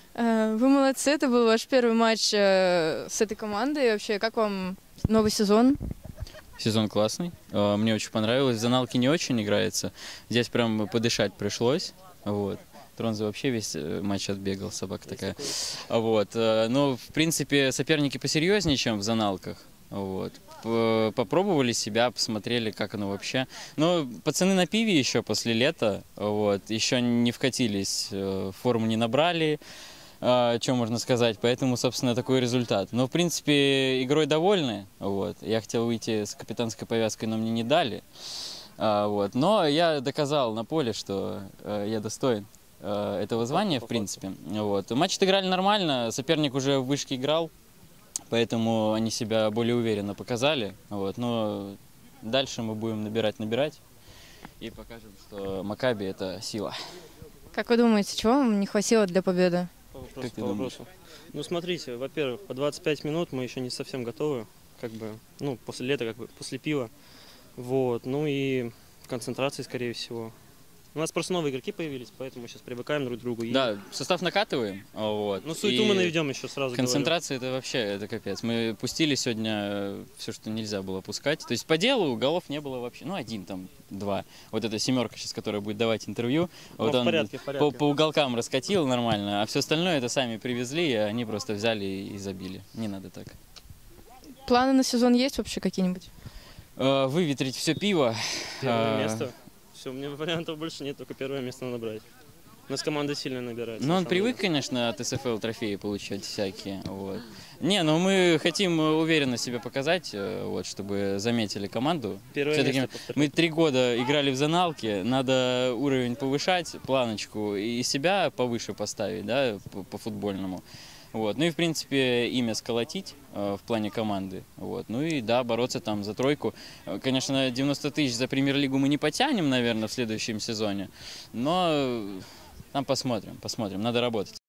Вы молодцы, это был ваш первый матч с этой командой. И вообще, как вам новый сезон? Сезон классный, мне очень понравилось. В зоналке не очень играется, здесь прям подышать пришлось. Вот. Тронзе вообще весь матч отбегал, собака такая. Вот. Но, в принципе, соперники посерьезнее, чем в зоналках. Вот. Попробовали себя, посмотрели, как оно вообще. Но пацаны на пиве еще после лета, вот, еще не вкатились, форму не набрали, что можно сказать, поэтому, собственно, такой результат. Но, в принципе, игрой довольны. Вот. Я хотел выйти с капитанской повязкой, но мне не дали. Вот. Но я доказал на поле, что я достоин этого звания, в принципе. Вот. Матч отыграли нормально, соперник уже в вышке играл, поэтому они себя более уверенно показали. Вот. Но дальше мы будем набирать и покажем, что Макаби – это сила. Как вы думаете, чего вам не хватило для победы? По вопросу. Ну, смотрите, во-первых, по 25 минут мы еще не совсем готовы, ну, после лета, после пива. Вот, ну и концентрации, скорее всего. У нас просто новые игроки появились, поэтому сейчас привыкаем друг к другу. Да, состав накатываем. Вот. Ну, суету мы наведем еще сразу. Концентрация это вообще, это капец. Мы пустили сегодня все, что нельзя было пускать. То есть по делу голов не было вообще. Ну, один там, два. Вот эта семерка сейчас, которая будет давать интервью. Ну, вот в он порядке. по уголкам раскатил нормально, а все остальное это сами привезли, и они просто взяли и забили. Не надо так. Планы на сезон есть вообще какие-нибудь? Выветрить все пиво. Первое место. Все, у меня вариантов больше нет, только первое место надо брать. У нас команда сильно набирается. Ну, он привык, конечно, от СФЛ трофеи получать всякие. Вот. Не, но мы хотим уверенно себя показать, вот, чтобы заметили команду. Все-таки мы 3 года играли в зоналке, надо уровень повышать, планочку, и себя повыше поставить, да, по футбольному. Вот. Ну и, в принципе, имя сколотить в плане команды. Вот. Ну и, да, бороться там за тройку. Конечно, 90 тысяч за премьер-лигу мы не потянем, наверное, в следующем сезоне, но там посмотрим, надо работать.